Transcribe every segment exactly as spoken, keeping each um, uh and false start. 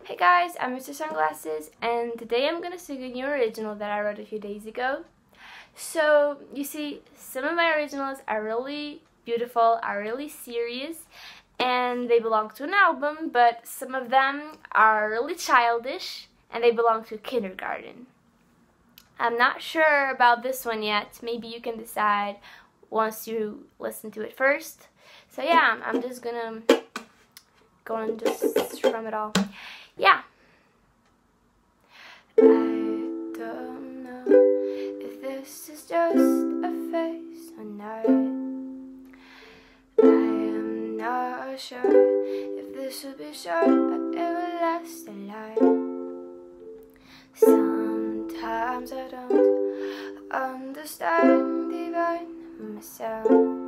Hey guys, I'm Mister Sunglasses, and today I'm gonna sing a new original that I wrote a few days ago. So, you see, some of my originals are really beautiful, are really serious, and they belong to an album, but some of them are really childish, and they belong to kindergarten. I'm not sure about this one yet. Maybe you can decide once you listen to it first. So yeah, I'm just gonna go and just strum it all. Yeah. I don't know if this is just a phase or not. I am not sure if this will be short or it will last a lot. Sometimes I don't understand even myself,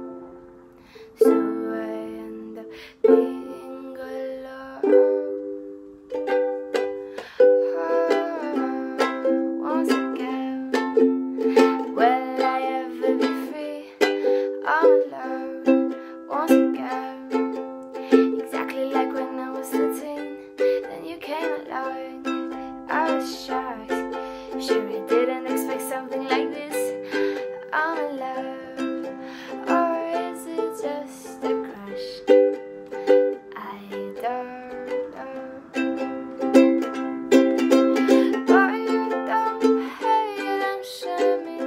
so I end up being alone. Once again, will I ever be free? I'm alone. Once again, exactly like when I was thirteen. Then you came along. I was shocked. Sure, I didn't expect something like this. I'm in love, or is it just a crush? I don't know. But you don't hate and shame me.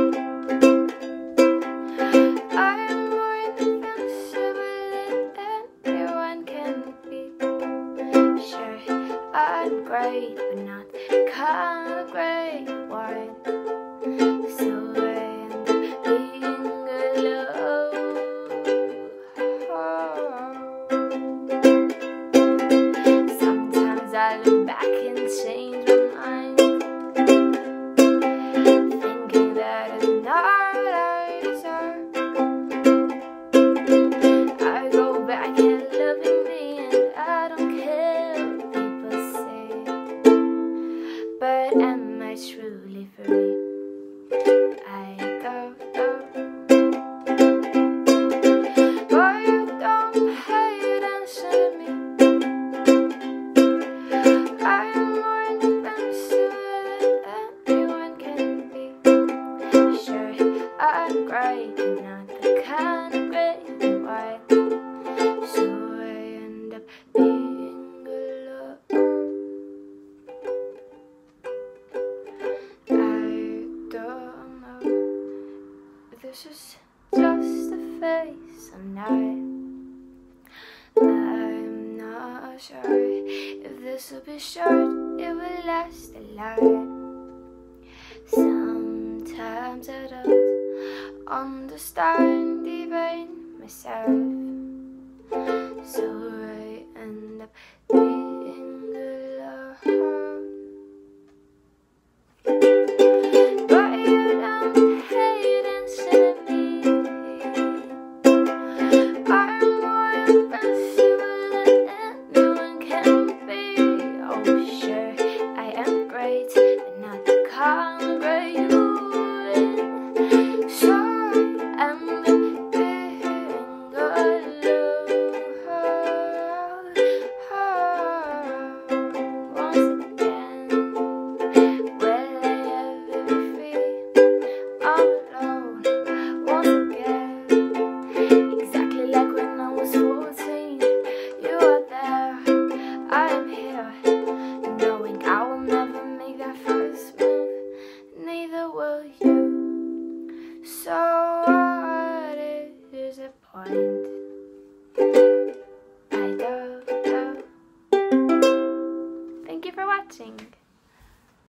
I am more invincible than anyone can be. Sure, I'm great, but not the kind of great one. So I end up being alone. Sometimes I look back and change my mind, thinking that it's not what I deserve. I go back and loving me, and I don't care what people say. But am I truly free? I don't know. But you don't hate and shame me. I am more invincible than anyone can be. Sure, I'm great, but not the kind of great and white. So I end up being alone. I don't know if this is just a phase or not. I'm not sure if this will be short, it will last a lot. Sometimes I don't understand even myself, so I end up being alone. But you don't hate and shame me. I'm more invincible than anyone can be. Oh sure, I am great, but not the kind of great you win. So I end up being alone. Once again, will I ever be free? I'm alone. Once again, exactly like when I was fourteen. You are there, I am here, knowing I will never make that first move. Neither will you. So what is the point?